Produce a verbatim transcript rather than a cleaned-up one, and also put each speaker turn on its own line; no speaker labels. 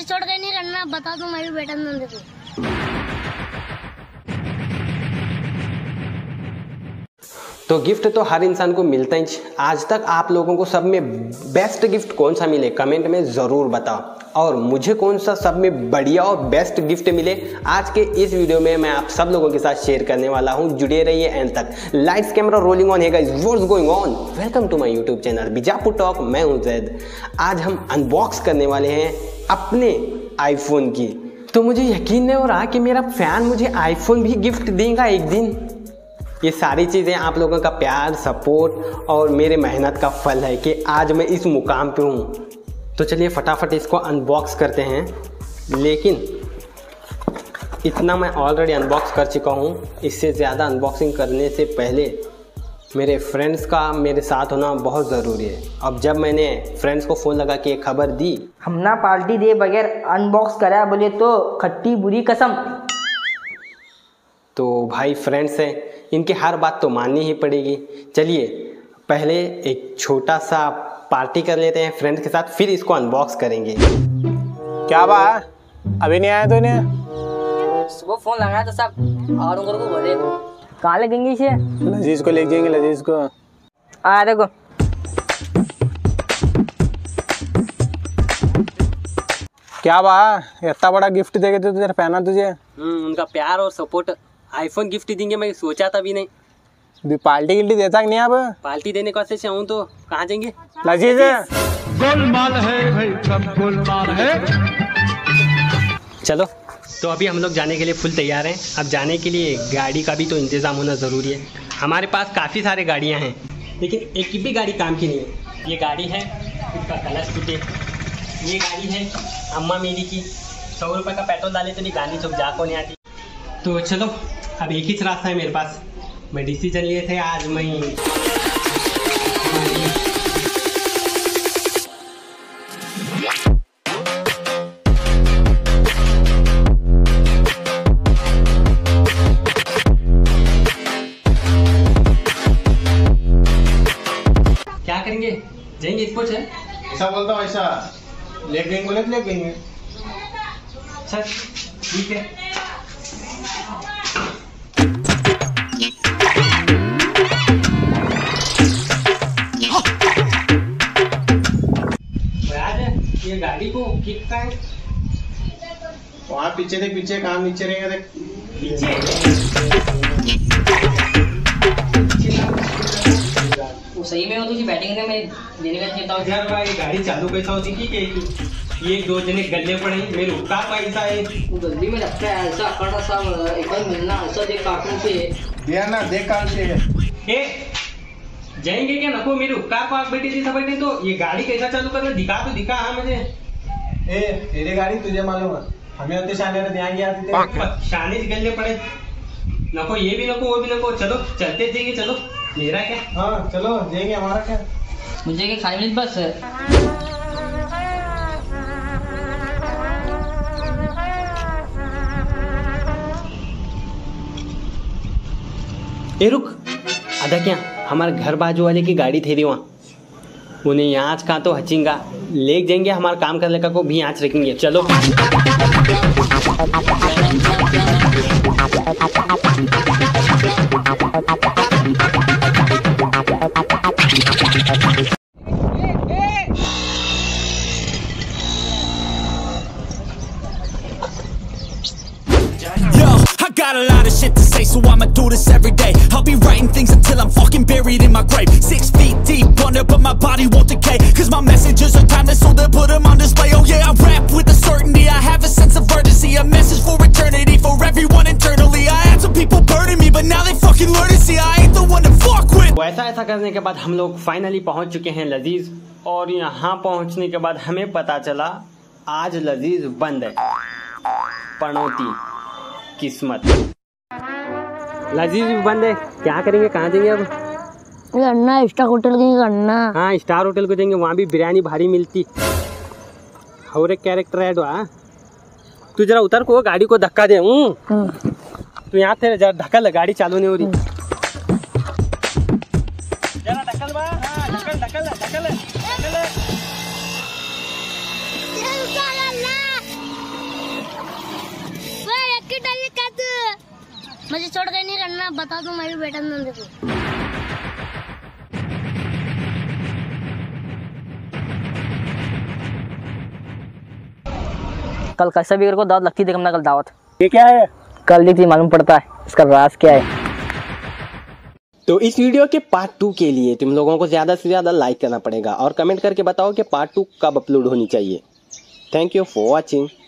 छोड़ के नहीं करना, बता दो मैं भी बेटा ना देखूं।
तो गिफ्ट तो हर इंसान को मिलता ही। आज तक आप लोगों को सब में बेस्ट गिफ्ट कौन सा मिले कमेंट में ज़रूर बताओ, और मुझे कौन सा सब में बढ़िया और बेस्ट गिफ्ट मिले आज के इस वीडियो में मैं आप सब लोगों के साथ शेयर करने वाला हूं। जुड़े रहिए एंड तक। लाइट्स कैमरा रोलिंग ऑन है guys, what's going on, welcome to my YouTube channel Bijapur talk. मैं हूं जैद। आज हम अनबॉक्स करने वाले हैं अपने आईफोन की। तो मुझे यकीन नहीं हो रहा कि मेरा फैन मुझे आईफोन भी गिफ्ट देगा एक दिन। ये सारी चीज़ें आप लोगों का प्यार, सपोर्ट और मेरे मेहनत का फल है कि आज मैं इस मुकाम पे हूँ। तो चलिए फटाफट इसको अनबॉक्स करते हैं। लेकिन इतना मैं ऑलरेडी अनबॉक्स कर चुका हूँ, इससे ज़्यादा अनबॉक्सिंग करने से पहले मेरे फ्रेंड्स का मेरे साथ होना बहुत ज़रूरी है। अब जब मैंने फ्रेंड्स को फ़ोन लगा के एक खबर दी,
हम ना पार्टी दे बगैर अनबॉक्स करा बोले तो खट्टी बुरी कसम।
तो भाई फ्रेंड्स हैं, इनकी हर बात तो माननी ही पड़ेगी। चलिए पहले एक छोटा सा पार्टी कर लेते हैं फ्रेंड्स के साथ, फिर इसको अनबॉक्स करेंगे।
क्या बात, अभी नहीं आया तो इन्हें?
सुबह फोन लगाया तो सब और उनको को बोले कहाँ लगेंगे इसे?
लजीज को ले जाएंगे, लजीज को।
आ देखो
क्या बात, इतना बड़ा गिफ्ट देके तो तेरे पहना तुझे।
हम्म उनका प्यार और सपोर्ट, आईफोन गिफ्ट देंगे मैं सोचा था भी नहीं।
भी पार्टी गिल्टी देता कि नहीं? अब
पार्टी देने को ऐसे चाहूँ तो कहाँ जाएंगे?
लजीज
गोलमाल है भाई, सब गोलमाल है।
चलो तो अभी हम लोग जाने के लिए फुल तैयार हैं। अब जाने के लिए गाड़ी का भी तो इंतज़ाम होना ज़रूरी है। हमारे पास काफ़ी सारे गाड़ियाँ हैं, लेकिन एक भी गाड़ी काम की नहीं है। ये गाड़ी है, इसका कलर टूटे। ये गाड़ी है अम्मा मेरी की, सौ रुपये का पेट्रोल डाले तो नहीं गाड़ी चौक जा को नहीं आती। तो चलो अब एक ही रास्ता है मेरे पास। मैं डिसीजन लिए थे आज मैं क्या करेंगे, जाएंगे स्पोर्ट्स है।
ऐसा बोलता हूँ, ऐसा ले गएंगे बोले ले गएंगे।
अच्छा ठीक है। ये गाड़ी को किक का है
वहाँ पीछे देख, पीछे काम नीचे रहेगा देख
पीछे।
वो सही में हो तुझे बैटिंग करने में देने का चाहता हूँ
यार भाई गाड़ी चालू कैसा होती थी कि ये दो जने गले पड़े मेरे उठा पैसा है।
वो गलती में लगता है ऐसा कड़ा सा एक बार मिलना ऐसा देख कार्टून से
दिया ना, देख काम से
ए जाएंगे क्या नको? मेरे उपकार को आग बैठी थी सब बैठे, तो ये गाड़ी कैसा चालू कर दिखा तो दिखा। हाँ मुझे
ए तेरी गाड़ी तुझे मालूम है, हमें होते शाने ध्यान गया थे
शाने से गले पड़े। नको ये भी नको वो भी नको, चलो चलते जाएंगे। चलो मेरा क्या?
हाँ चलो जाएंगे, हमारा क्या?
मुझे क्या खाने मिनट बस।
ए रुक, आधा क्या हमारे घर बाजू वाले की गाड़ी थे वहाँ, उन्हें यहाँ कहाँ तो हचिंगा ले जाएंगे, हमारा काम करने का को भी यहाँ रखेंगे। चलो
Got a lot of shit to say, so I'ma do this every day. I'll be writing things until I'm fucking buried in my grave. Six feet deep under, but my body won't decay. Cause my messages are timeless, so they'll put them on display. Oh yeah, I rap with a certainty, I have a sense of urgency. A message for eternity, for everyone internally. I had some people burning me, but now they fucking learn to see I ain't the one to fuck with.
ऐसा ऐसा करने के बाद हम लोग finally पहुंच चुके हैं लजीज, और यहाँ पहुंचने के बाद हमें पता चला आज लजीज बंद है। पनौती किस्मत, लजीज भी बंद है। क्या करेंगे, कहाँ जाएंगे अब?
अन्ना स्टार होटल की अन्ना।
हाँ स्टार होटल को जाएंगे, वहाँ भी बिरयानी भारी मिलती। और एक कैरेक्टर है तो तू जरा उतर को गाड़ी को धक्का दे। तू यहाँ थे जरा ढकल, गाड़ी चालू नहीं हो रही। जरा ढकल बा, हाँ ढकल ढकल ढकल ढकल।
अन्ना बता दो मैं भी बेटा नंद को।
कल कैसा भी को दावत लगती देख हमने कल दावत।
ये क्या है?
कल देखती मालूम पड़ता है इसका राज क्या है।
तो इस वीडियो के पार्ट टू के लिए तुम लोगों को ज़्यादा से ज़्यादा लाइक करना पड़ेगा और कमेंट करके बताओ कि पार्ट टू कब अपलोड होनी चाहिए। Thank you for watching.